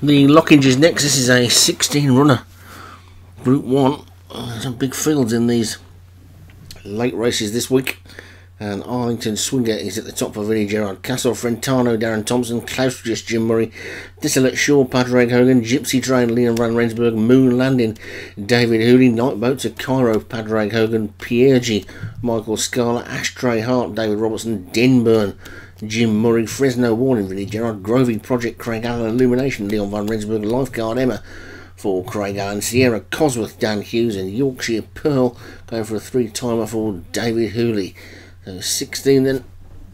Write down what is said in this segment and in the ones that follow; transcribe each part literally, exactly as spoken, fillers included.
The Lockinge is next. This is a sixteen runner Group one. Some big fields in these late races this week. And Arlington Swinger is at the top for Vinnie Gerard. Castle Frentano, Darren Thompson, Clausius, Jim Murray, Desolate Shaw, Padraig Hogan, Gypsy Train, Liam Van Rensburg, Moon Landing, David Hooley, Night Boat to Cairo, Padraig Hogan, Piergi, Michael Scala, Ashtray Hart, David Robertson, Denburn, Jim Murray, Fresno Warning, Vinnie Gerard, Grovey Project, Craig Allen, Illumination, Leon Van Rensburg, Lifeguard Emma for Craig Allen, Sierra Cosworth, Dan Hughes, and Yorkshire Pearl going for a three-timer for David Hooley. So sixteen then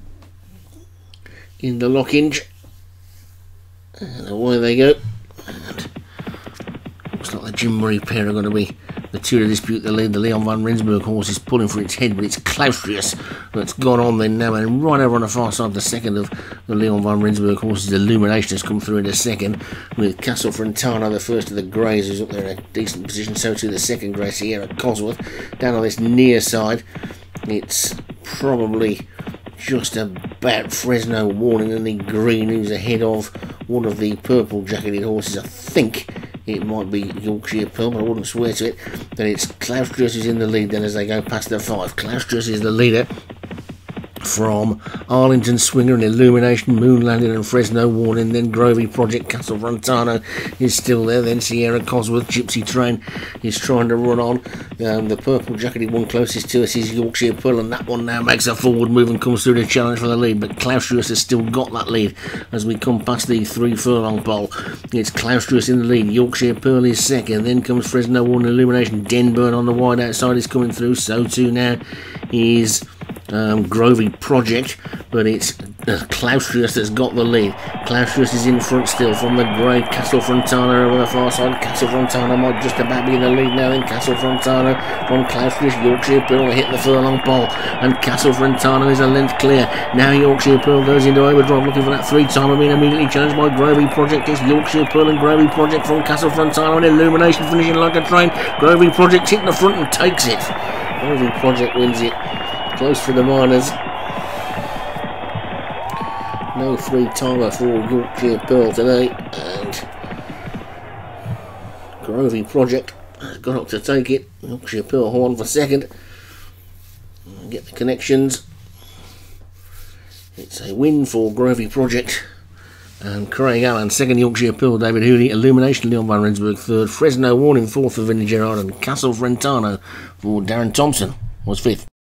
in the Lockinge, and away they go. And looks like the Jim Murray pair are going to be the two to dispute the lead. The Leon Van Rensburg horse is pulling for its head, but it's Clausius that's gone on then now, and right over on the far side, the second of the Leon Van Rensburg horse's Illumination has come through in a second, with Castle Frentano, the first of the greys, who's up there in a decent position. So too the second grey, Sierra Cosworth. Down on this near side, it's probably just about Fresno Warning and the green, who's ahead of one of the purple jacketed horses. I think it might be Yorkshire Pearl, but I wouldn't swear to it. Then it's Clausius who's in the lead then as they go past the five. Clausius is the leader from Arlington Swinger and Illumination, Moon Landing and Fresno Warning. Then Grovey Project, Castle Frentano is still there. Then Sierra Cosworth, Gypsy Train is trying to run on. Um, the purple jacketed one closest to us is Yorkshire Pearl, and that one now makes a forward move and comes through to challenge for the lead. But Clausius has still got that lead as we come past the three furlong pole. It's Clausius in the lead. Yorkshire Pearl is second. Then comes Fresno Warning, Illumination. Denburn on the wide outside is coming through. So too now is Um, Grovey Project, but it's uh, Clausius that's got the lead. Clausius is in front still from the grey. Castle Frentano over the far side. Castle Frentano might just about be in the lead now. Then Castle Frentano from Clausius. Yorkshire Pearl hit the furlong pole, and Castle Frentano is a length clear. Now Yorkshire Pearl goes into overdrive looking for that three-timer, being immediately challenged by Grovey Project. It's Yorkshire Pearl and Grovey Project from Castle Frentano, and Illumination finishing like a train. Grovey Project hitting the front and takes it. Grovey Project wins it. Close for the minors. No three-timer for Yorkshire Pearl today, and Grovey Project has got up to take it. Yorkshire Pearl horn for second. Get the connections. It's a win for Grovey Project and Craig Allen second. Yorkshire Pearl, David Hooley. Illumination, Leon Van Rensburg third. Fresno Warning fourth for Vinnie Gerard, and Castle Frentano for Darren Thompson was fifth.